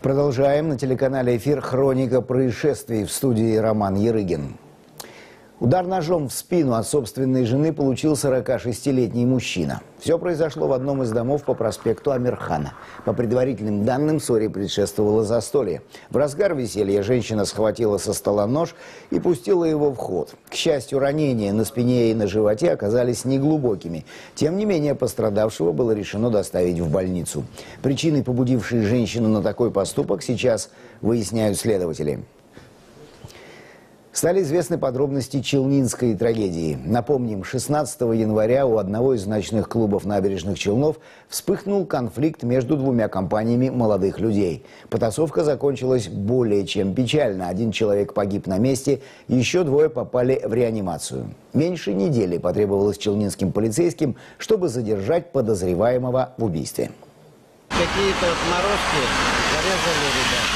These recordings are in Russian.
Продолжаем. На телеканале «Эфир» хроника происшествий, в студии Роман Ярыгин. Удар ножом в спину от собственной жены получил 46-летний мужчина. Все произошло в одном из домов по проспекту Амирхана. По предварительным данным, ссоре предшествовало застолье. В разгар веселья женщина схватила со стола нож и пустила его в ход. К счастью, ранения на спине и на животе оказались неглубокими. Тем не менее, пострадавшего было решено доставить в больницу. Причины, побудившие женщину на такой поступок, сейчас выясняют следователи. Стали известны подробности челнинской трагедии. Напомним, 16 января у одного из ночных клубов набережных Челнов вспыхнул конфликт между двумя компаниями молодых людей. Потасовка закончилась более чем печально. Один человек погиб на месте, еще двое попали в реанимацию. Меньше недели потребовалось челнинским полицейским, чтобы задержать подозреваемого в убийстве. Какие-то отморозки зарезали ребят.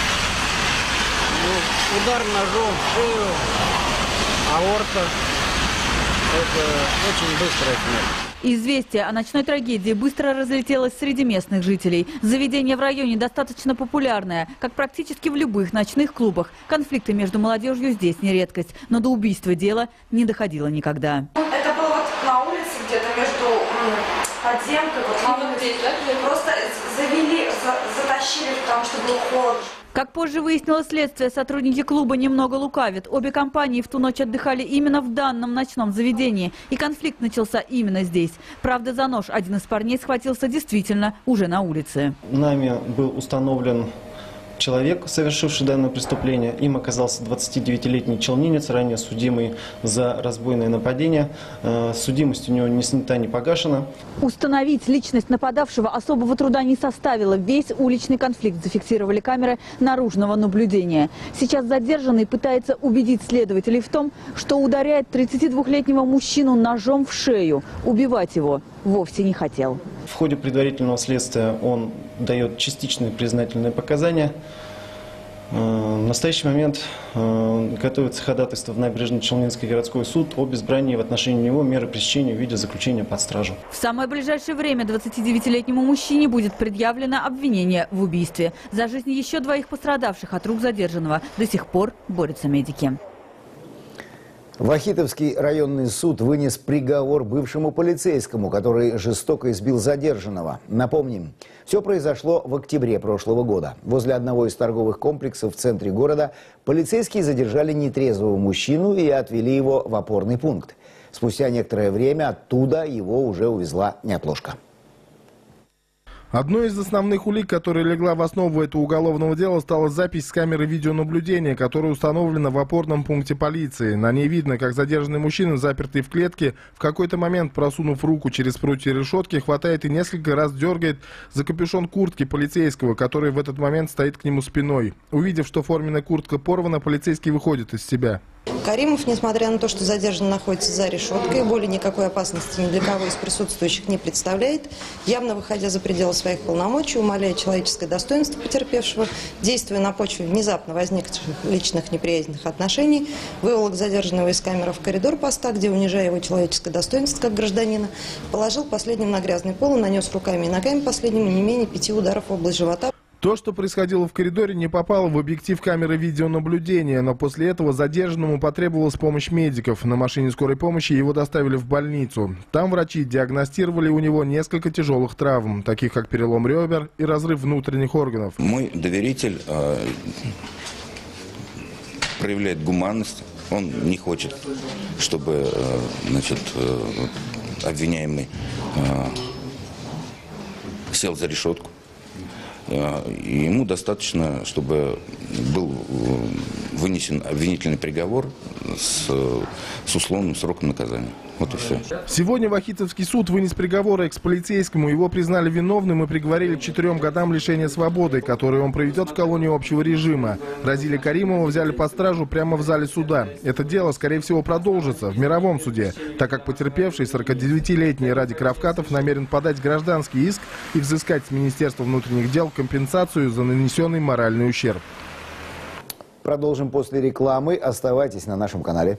Удар ножом в шею, аорта. Это очень быстрая смерть. Известие о ночной трагедии быстро разлетелось среди местных жителей. Заведение в районе достаточно популярное, как практически в любых ночных клубах. Конфликты между молодежью здесь не редкость, но до убийства дело не доходило никогда. Это было вот на улице, где-то между подземкой, вот на улице. Просто завели, затащили, потому что было холодно. Как позже выяснило следствие, сотрудники клуба немного лукавят. Обе компании в ту ночь отдыхали именно в данном ночном заведении. И конфликт начался именно здесь. Правда, за нож один из парней схватился действительно уже на улице. Нами был установлен человек, совершивший данное преступление. Им оказался 29-летний челнинец, ранее судимый за разбойное нападение. Судимость у него не снята, не погашена. Установить личность нападавшего особого труда не составило. Весь уличный конфликт зафиксировали камеры наружного наблюдения. Сейчас задержанный пытается убедить следователей в том, что ударяет 32-летнего мужчину ножом в шею. Убивать его вовсе не хотел. В ходе предварительного следствия он дает частичные признательные показания. В настоящий момент готовится ходатайство в Набережно-Челнинский городской суд об избрании в отношении него меры пресечения в виде заключения под стражу. В самое ближайшее время 29-летнему мужчине будет предъявлено обвинение в убийстве. За жизнь еще двоих пострадавших от рук задержанного до сих пор борются медики. Вахитовский районный суд вынес приговор бывшему полицейскому, который жестоко избил задержанного. Напомним, все произошло в октябре прошлого года. Возле одного из торговых комплексов в центре города полицейские задержали нетрезвого мужчину и отвели его в опорный пункт. Спустя некоторое время оттуда его уже увезла неотложка. Одной из основных улик, которая легла в основу этого уголовного дела, стала запись с камеры видеонаблюдения, которая установлена в опорном пункте полиции. На ней видно, как задержанный мужчина, запертый в клетке, в какой-то момент, просунув руку через прутья решетки, хватает и несколько раз дергает за капюшон куртки полицейского, который в этот момент стоит к нему спиной. Увидев, что форменная куртка порвана, полицейский выходит из себя. Каримов, несмотря на то, что задержанный находится за решеткой, более никакой опасности ни для кого из присутствующих не представляет, явно выходя за пределы своих полномочий, умаляя человеческое достоинство потерпевшего, действуя на почве внезапно возникших личных неприязненных отношений, выволок задержанного из камеры в коридор поста, где, унижая его человеческое достоинство как гражданина, положил последним на грязный пол и нанес руками и ногами последнему не менее 5 ударов в область живота. То, что происходило в коридоре, не попало в объектив камеры видеонаблюдения, но после этого задержанному потребовалась помощь медиков. На машине скорой помощи его доставили в больницу. Там врачи диагностировали у него несколько тяжелых травм, таких как перелом ребер и разрыв внутренних органов. Мой доверитель проявляет гуманность. Он не хочет, чтобы обвиняемый сел за решетку. Ему достаточно, чтобы был вынесен обвинительный приговор с условным сроком наказания. Вот и все. Сегодня Вахитовский суд вынес приговор экс-полицейскому. Его признали виновным и приговорили к 4 годам лишения свободы, которые он проведет в колонии общего режима. Разили Каримова взяли под стражу прямо в зале суда. Это дело, скорее всего, продолжится в мировом суде, так как потерпевший 49-летний Радик Равкатов намерен подать гражданский иск и взыскать с Министерства внутренних дел компенсацию за нанесенный моральный ущерб. Продолжим после рекламы. Оставайтесь на нашем канале.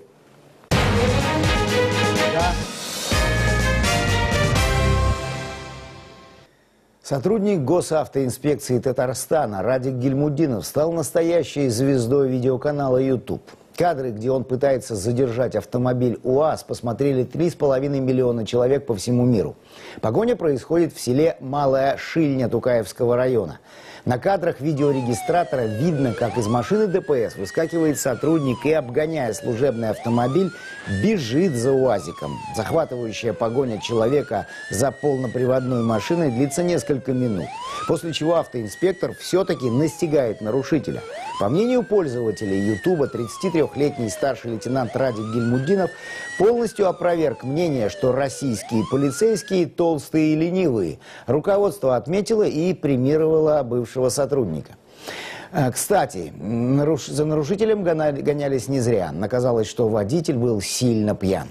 Сотрудник госавтоинспекции Татарстана Радик Гильмуддинов стал настоящей звездой видеоканала YouTube. Кадры, где он пытается задержать автомобиль УАЗ, посмотрели 3,5 миллиона человек по всему миру. Погоня происходит в селе Малая Шильня Тукаевского района. На кадрах видеорегистратора видно, как из машины ДПС выскакивает сотрудник и, обгоняя служебный автомобиль, бежит за УАЗиком. Захватывающая погоня человека за полноприводной машиной длится несколько минут, после чего автоинспектор все-таки настигает нарушителя. По мнению пользователей Ютуба, 33-летний старший лейтенант Радик Гильмуддинов полностью опроверг мнение, что российские полицейские толстые и ленивые. Руководство отметило и премировало бывшего сотрудника. Кстати, за нарушителем гонялись не зря. Оказалось, что водитель был сильно пьян.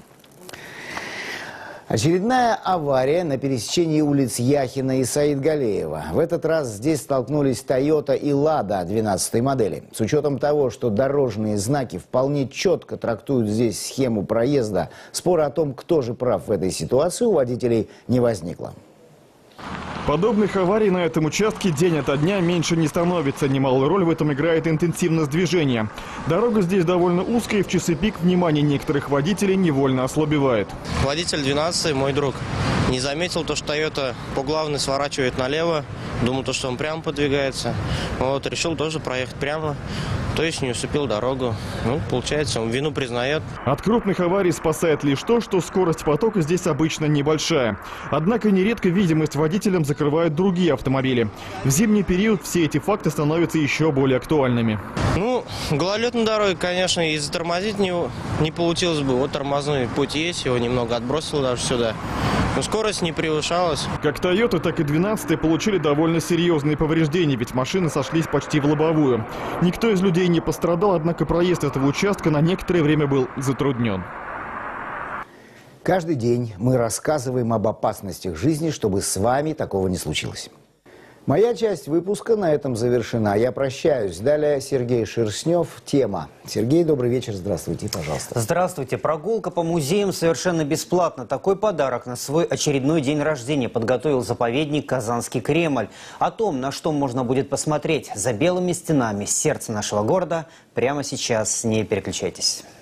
Очередная авария на пересечении улиц Яхина и Саидгалеева. В этот раз здесь столкнулись Toyota и Lada 12-й модели. С учетом того, что дорожные знаки вполне четко трактуют здесь схему проезда, спора о том, кто же прав в этой ситуации, у водителей не возникло. Подобных аварий на этом участке день ото дня меньше не становится. Немалую роль в этом играет интенсивность движения. Дорога здесь довольно узкая, и в часы пик внимание некоторых водителей невольно ослабевает. Водитель 12-й, мой друг, не заметил то, что Toyota по главной сворачивает налево. Думал, то, что он прямо подвигается. Вот, решил тоже проехать прямо. То есть не уступил дорогу. Ну, получается, он вину признает. От крупных аварий спасает лишь то, что скорость потока здесь обычно небольшая. Однако нередко видимость водителям закрывают другие автомобили. В зимний период все эти факты становятся еще более актуальными. Ну, гололед на дороге, конечно, и затормозить не получилось бы. Вот тормозной путь есть, его немного отбросило даже сюда. Но скорость не превышалась. Как Toyota, так и 12-й получили довольно серьезные повреждения, ведь машины сошлись почти в лобовую. Никто из людей не пострадал, однако проезд этого участка на некоторое время был затруднен. Каждый день мы рассказываем об опасностях жизни, чтобы с вами такого не случилось. Моя часть выпуска на этом завершена. Я прощаюсь. Далее Сергей Шерстнев. Тема. Сергей, добрый вечер. Здравствуйте, пожалуйста. Здравствуйте. Прогулка по музеям совершенно бесплатно. Такой подарок на свой очередной день рождения подготовил заповедник «Казанский Кремль». О том, на что можно будет посмотреть за белыми стенами сердца нашего города, прямо сейчас. Не переключайтесь.